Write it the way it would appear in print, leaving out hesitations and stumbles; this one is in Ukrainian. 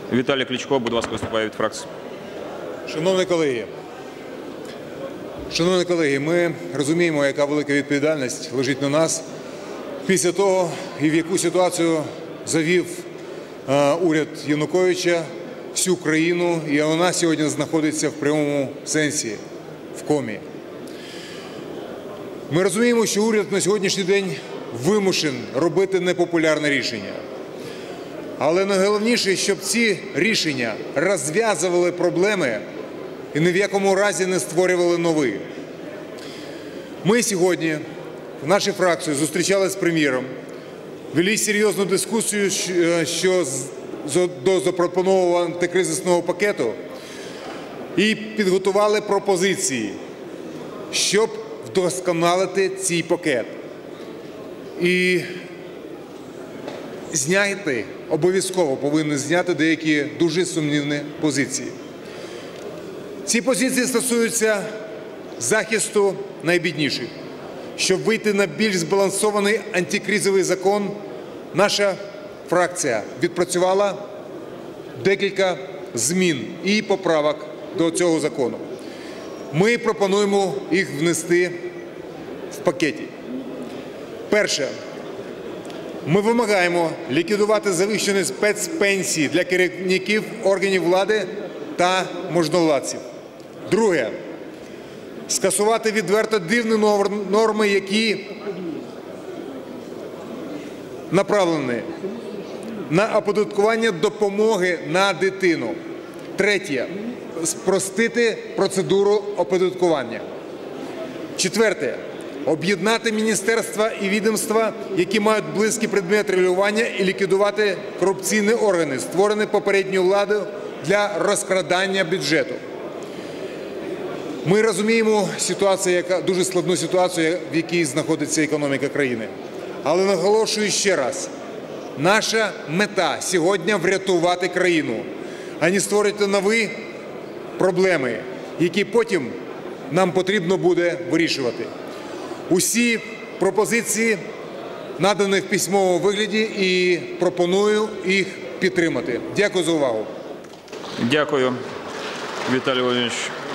Віталій Кличко, будь ласка, виступає від фракції. Шановні колеги, ми розуміємо, яка велика відповідальність лежить на нас після того, і в яку ситуацію завів уряд Януковича всю країну, і вона сьогодні знаходиться в прямому сенсі в комі. Ми розуміємо, що уряд на сьогоднішній день вимушений робити непопулярне рішення. Але найголовніше, щоб ці рішення розв'язували проблеми і ні в якому разі не створювали нові. Ми сьогодні в нашій фракції зустрічалися з прем'єром, вели серйозну дискусію до запропонованого антикризисного пакету і підготували пропозиції, щоб вдосконалити цей пакет. І зняти, обов'язково повинні зняти деякі дуже сумнівні позиції. Ці позиції стосуються захисту найбідніших. Щоб вийти на більш збалансований антикризовий закон, наша фракція відпрацювала декілька змін і поправок до цього закону. Ми пропонуємо їх внести в пакеті. Перше. Ми вимагаємо ліквідувати завищені спецпенсії для керівників органів влади та можновладців. Друге. Скасувати відверто дивні норми, які направлені на оподаткування допомоги на дитину. Третє. Спростити процедуру оподаткування. Четверте. Об'єднати міністерства і відомства, які мають близький предмет регулювання, і ліквідувати корупційні органи, створені попередньою владою для розкрадання бюджету. Ми розуміємо дуже складну ситуацію, в якій знаходиться економіка країни. Але наголошую ще раз, наша мета сьогодні – врятувати країну, а не створити нові проблеми, які потім нам потрібно буде вирішувати. Усі пропозиції надані в письмовому вигляді і пропоную їх підтримати. Дякую за увагу. Дякую, Віталій Володимирович.